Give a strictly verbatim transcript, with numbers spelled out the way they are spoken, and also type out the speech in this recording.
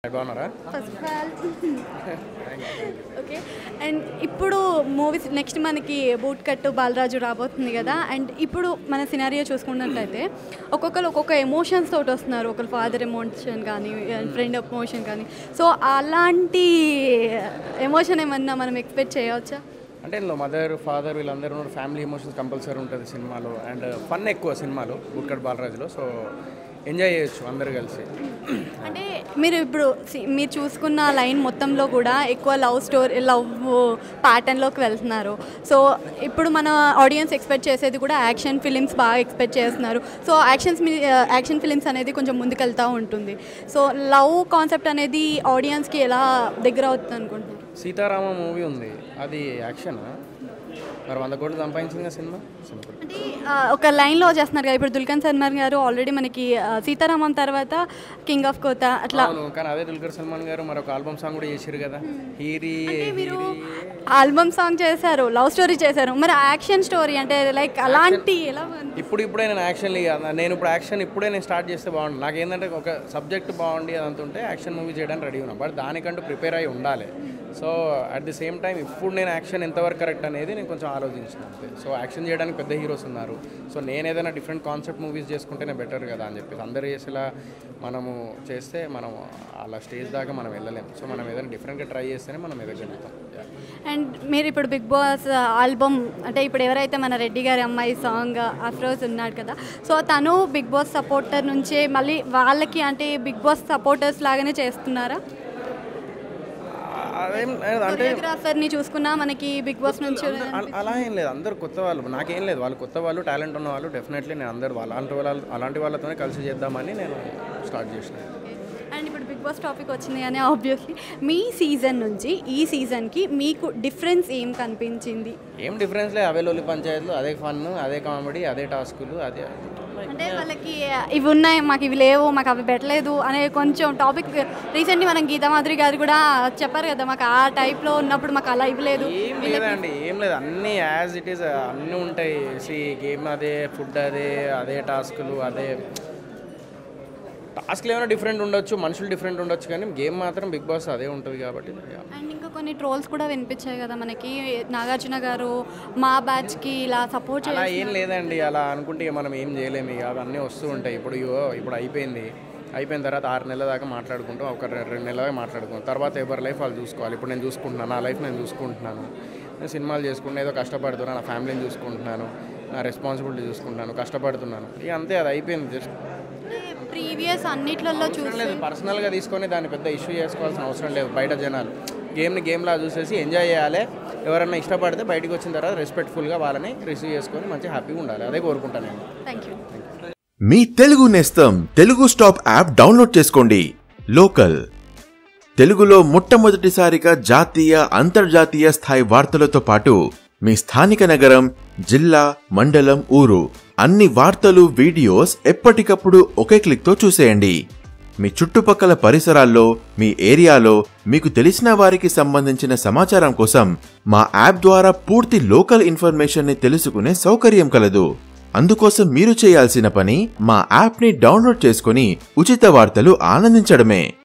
Okay and ఇప్పుడు movies next మనకి boot cut Balaraju రాబోతుంది కదా. అండ్ ఇప్పుడు మన సినారియో చూసుకున్నట్లయితే ఒక్కొక్కరు ఒక్కొక్క ఎమోషన్స్ తోటి వస్తున్నారు. ఒకరు ఫాదర్ ఎమోషన్ కానీ ఫ్రెండ్ ఎమోషన్ కానీ. సో అలాంటి ఎమోషన్ ఏమన్నా మనం ఎక్స్పెక్ట్ చేయవచ్చా? అంటే ఇందులో మదర్ ఫాదర్ వీళ్ళందరూ ఫ్యామిలీ ఎమోషన్స్ కంపల్సరీ ఉంటుంది సినిమాలో. అండ్ ఫన్ ఎక్కువ సినిమాలో బూట్ కట్టు బాలరాజులో. సో ఎంజాయ్ చేయొచ్చు అందరు కలిసి. అంటే మీరు ఇప్పుడు మీరు చూసుకున్న లైన్ మొత్తంలో కూడా ఎక్కువ లవ్ స్టోరీ లవ్ ప్యాటర్న్లోకి వెళ్తున్నారు. సో ఇప్పుడు మన ఆడియన్స్ ఎక్స్పెక్ట్ చేసేది కూడా యాక్షన్ ఫిలిమ్స్ బాగా ఎక్స్పెక్ట్ చేస్తున్నారు. సో యాక్షన్స్ యాక్షన్ ఫిలిమ్స్ అనేది కొంచెం ముందుకెళ్తూ ఉంటుంది. సో లవ్ కాన్సెప్ట్ అనేది ఆడియన్స్కి ఎలా దగ్గర అవుతుంది అనుకుంటున్నారు? సీతారామ మూవీ ఉంది, అది యాక్షన్ మరి వంద కోట్లు సంపాదించింది సినిమా. అంటే ఒక లైన్లో చేస్తున్నారు కదా ఇప్పుడు దుల్కర్ సల్మాన్ గారు ఆల్రెడీ మనకి సీతారామం తర్వాత కింగ్ ఆఫ్ కోతా అట్లా. కానీ అదే దుల్కర్ సల్మాన్ గారు మరొక ఆల్బమ్ సాంగ్ కూడా చేశారు కదా. హీరీ మీరు ఆల్బమ్ సాంగ్ చేశారు, లవ్ స్టోరీ చేశారు, మరి యాక్షన్ స్టోరీ అంటే లైక్ అలాంటి ఎలా? ఇప్పుడు ఇప్పుడే నేను యాక్షన్ నేను ఇప్పుడు యాక్షన్ ఇప్పుడే నేను స్టార్ట్ చేస్తే బాగుంటుంది. నాకు ఏంటంటే ఒక సబ్జెక్ట్ బాగుండి అదంతా ఉంటే యాక్షన్ మూవీ చేయడానికి రెడీ ఉన్నా. బట్ దానికంటూ ప్రిపేర్ అయ్యి ఉండాలి. So at the same time ఇప్పుడు నేను యాక్షన్ ఎంతవరకు కరెక్ట్ అనేది నేను కొంచెం ఆలోచించిన అంతే. సో యాక్షన్ చేయడానికి పెద్ద హీరోస్ ఉన్నారు. సో నేను ఏదైనా డిఫరెంట్ కాన్సెప్ట్ మూవీస్ చేసుకుంటేనే బెటర్ కదా అని చెప్పేసి అందరూ చేసేలా మనము చేస్తే మనం అలా స్టేజ్ దాకా మనం వెళ్ళలేము. సో మనం ఏదైనా డిఫరెంట్గా ట్రై చేస్తేనే మనం ఎదగలుగుతాం. అండ్ మీరు ఇప్పుడు బిగ్ బాస్ ఆల్బమ్ అంటే ఇప్పుడు ఎవరైతే మన రెడ్డి గారి అమ్మాయి సాంగ్ అఫ్రోజ్ ఉన్నాడు కదా. సో తను బిగ్ బాస్ సపోర్టర్ నుంచే మళ్ళీ వాళ్ళకి అంటే బిగ్ బాస్ సపోర్టర్స్ లాగానే చేస్తున్నారా? అంటే కొరియోగ్రాఫర్ని చూసుకున్నా మనకి బిగ్ బాస్ నుంచి అలా ఏం లేదు. అందరు కొత్త వాళ్ళు, నాకేం లేదు. వాళ్ళు కొత్త వాళ్ళు, టాలెంట్ ఉన్న వాళ్ళు. డెఫినెట్లీ నేను అందరు అలాంటి వాళ్ళు అలాంటి వాళ్ళతోనే కలిసి చేద్దామని నేను స్టార్ట్ చేసిన. అండ్ ఇప్పుడు బిగ్ బాస్ టాపిక్ వచ్చింది అని ఆబ్వియస్లీ మీ సీజన్ నుంచి ఈ సీజన్కి మీకు డిఫరెన్స్ ఏం కనిపించింది? ఏం డిఫరెన్స్ లేదు. అవే లోలి పంచాయతీలు, అదే ఫన్, అదే కామెడీ, అదే టాస్కులు, అదే. అంటే వాళ్ళకి ఇవి ఉన్నాయి, మాకు ఇవి లేవు, మాకు అవి పెట్టలేదు అనే కొంచెం టాపిక్ రీసెంట్లీ మనం గీతా మాధురి గారు కూడా చెప్పారు కదా, మాకు ఆ టైప్లో ఉన్నప్పుడు మాకు అలా ఇవ్వలేదు. ఏం లేదండి, ఏం లేదు. అన్నీ యాజ్ ఇట్ ఈస్ అన్నీ ఉంటాయి. సి గేమ్ అదే, ఫుడ్ అదే, అదే టాస్కులు, అదే. టాస్క్లు ఏమైనా డిఫరెంట్ ఉండొచ్చు, మనుషులు డిఫరెంట్ ఉండొచ్చు, కానీ గేమ్ మాత్రం బిగ్ బాస్ అదే ఉంటుంది కాబట్టి. అండ్ ఇంకా కొన్ని ట్రోల్స్ కూడా వినిపించాయి కదా మనకి, నాగార్జున గారు మా బ్యాచ్కి ఇలా సపోర్ట్ చేయాలి. అలా ఏం లేదండి. అలా అనుకుంటే మనం ఏం చేయలేము. ఇక అవన్నీ వస్తూ ఉంటాయి. ఇప్పుడు ఇప్పుడు అయిపోయింది అయిపోయిన తర్వాత ఆరు నెలల దాకా మాట్లాడుకుంటాం, ఒక రెండు నెలల దాకా మాట్లాడుకుంటాం. తర్వాత ఎవరి లైఫ్ వాళ్ళు చూసుకోవాలి. ఇప్పుడు నేను చూసుకుంటున్నాను, నా లైఫ్ నేను చూసుకుంటున్నాను. నేను సినిమాలు చేసుకుంటున్నా, ఏదో కష్టపడుతున్నాను, నా ఫ్యామిలీని చూసుకుంటున్నాను, నా రెస్పాన్సిబిలిటీ చూసుకుంటున్నాను, కష్టపడుతున్నాను. ఇక అంతే, అది అయిపోయింది. జస్ట్ ప్రీవియస్ అన్నిట్లలో చూడలేదు, పర్సనల్గా తీసుకొని దాన్ని పెద్ద ఇష్యూ చేసుకోవాల్సిన అవసరం లేదు. బయట జనాలు గేమ్ని గేమ్లా చూసేసి ఎంజాయ్ చేయాలి. ఎవరన్నా ఇష్టపడితే బయటకు వచ్చిన తర్వాత రెస్పెక్ట్ఫుల్గా వాళ్ళని రిసీవ్ చేసుకొని మంచి హ్యాపీగా ఉండాలి. అదే కోరుకుంటాను నేను. Thank you. మీ తెలుగు నేస్తం తెలుగు స్టాప్ యాప్ డౌన్లోడ్ చేసుకోండి. లోకల్ తెలుగులో మొట్టమొదటిసారిగా జాతీయ అంతర్జాతీయ స్థాయి వార్తలతో పాటు మీ స్థానిక నగరం, జిల్లా, మండలం, ఊరు అన్ని వార్తలు, వీడియోస్ ఎప్పటికప్పుడు ఒకే క్లిక్తో చూసేయండి. మీ చుట్టుపక్కల పరిసరాల్లో, మీ ఏరియాలో మీకు తెలిసిన వారికి సంబంధించిన సమాచారం కోసం మా యాప్ ద్వారా పూర్తి లోకల్ ఇన్ఫర్మేషన్ ని తెలుసుకునే సౌకర్యం కలదు. అందుకోసం మీరు చేయాల్సిన పని మా యాప్ ని డౌన్లోడ్ చేసుకుని ఉచిత వార్తలు ఆనందించడమే.